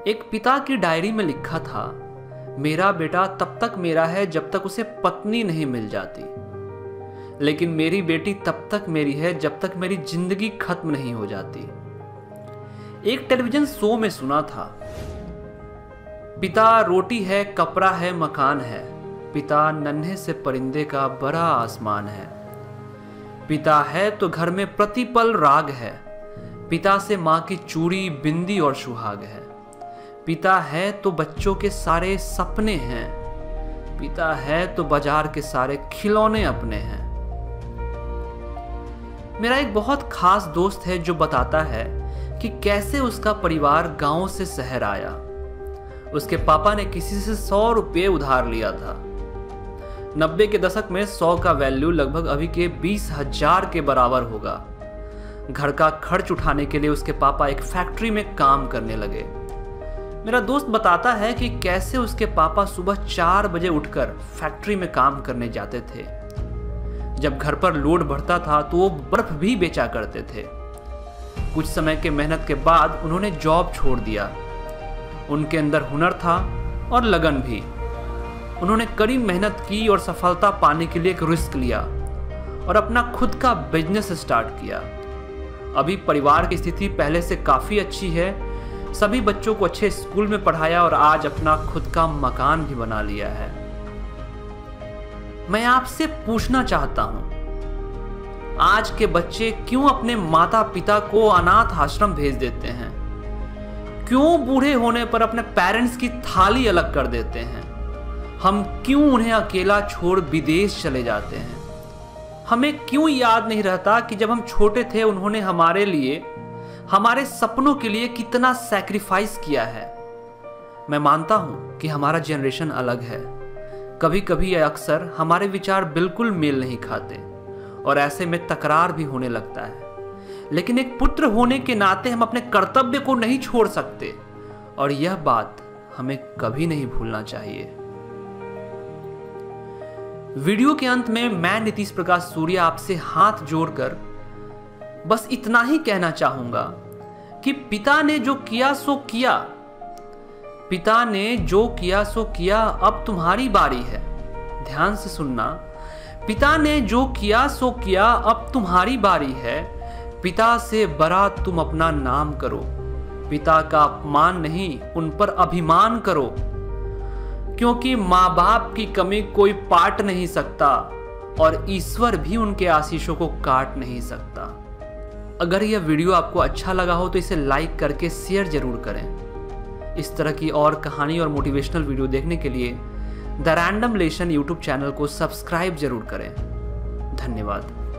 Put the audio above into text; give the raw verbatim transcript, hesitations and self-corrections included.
एक पिता की डायरी में लिखा था, मेरा बेटा तब तक मेरा है जब तक उसे पत्नी नहीं मिल जाती, लेकिन मेरी बेटी तब तक मेरी है जब तक मेरी जिंदगी खत्म नहीं हो जाती। एक टेलीविजन शो में सुना था, पिता रोटी है, कपड़ा है, मकान है, पिता नन्हे से परिंदे का बड़ा आसमान है। पिता है तो घर में प्रतिपल राग है, पिता से माँ की चूड़ी, बिंदी और सुहाग है। पिता है तो बच्चों के सारे सपने हैं, पिता है तो बाजार के सारे खिलौने अपने हैं। मेरा एक बहुत खास दोस्त है जो बताता है कि कैसे उसका परिवार गांव से शहर आया। उसके पापा ने किसी से सौ रुपये उधार लिया था। नब्बे के दशक में सौ का वैल्यू लगभग अभी के बीस हजार के बराबर होगा। घर का खर्च उठाने के लिए उसके पापा एक फैक्ट्री में काम करने लगे। मेरा दोस्त बताता है कि कैसे उसके पापा सुबह चार बजे उठकर फैक्ट्री में काम करने जाते थे। जब घर पर लोड बढ़ता था तो वो बर्फ भी बेचा करते थे। कुछ समय के मेहनत के बाद उन्होंने जॉब छोड़ दिया। उनके अंदर हुनर था और लगन भी। उन्होंने कड़ी मेहनत की और सफलता पाने के लिए एक रिस्क लिया और अपना खुद का बिजनेस स्टार्ट किया। अभी परिवार की स्थिति पहले से काफी अच्छी है। सभी बच्चों को अच्छे स्कूल में पढ़ाया और आज अपना खुद का मकान भी बना लिया है। मैं आपसे पूछना चाहता हूं, आज के बच्चे क्यों अपने माता पिता को अनाथ आश्रम भेज देते हैं? क्यों बूढ़े होने पर अपने पेरेंट्स की थाली अलग कर देते हैं? हम क्यों उन्हें अकेला छोड़ विदेश चले जाते हैं? हमें क्यों याद नहीं रहता कि जब हम छोटे थे उन्होंने हमारे लिए, हमारे सपनों के लिए कितना सैक्रिफाइस किया है? मैं मानता हूं कि हमारा जनरेशन अलग है। कभी कभी या अक्सर हमारे विचार बिल्कुल मेल नहीं खाते और ऐसे में तकरार भी होने लगता है। लेकिन एक पुत्र होने के नाते हम अपने कर्तव्य को नहीं छोड़ सकते और यह बात हमें कभी नहीं भूलना चाहिए। वीडियो के अंत में मैं नीतीश प्रकाश सूर्या आपसे हाथ जोड़कर बस इतना ही कहना चाहूंगा कि पिता ने जो किया सो किया, पिता ने जो किया सो किया, अब तुम्हारी बारी है। ध्यान से सुनना, पिता ने जो किया सो किया, अब तुम्हारी बारी है। पिता से बड़ा तुम अपना नाम करो। पिता का अपमान नहीं, उन पर अभिमान करो, क्योंकि माँ बाप की कमी कोई पाट नहीं सकता और ईश्वर भी उनके आशीषों को काट नहीं सकता। अगर यह वीडियो आपको अच्छा लगा हो तो इसे लाइक करके शेयर जरूर करें। इस तरह की और कहानी और मोटिवेशनल वीडियो देखने के लिए the random lesson YouTube channel को सब्सक्राइब जरूर करें। धन्यवाद।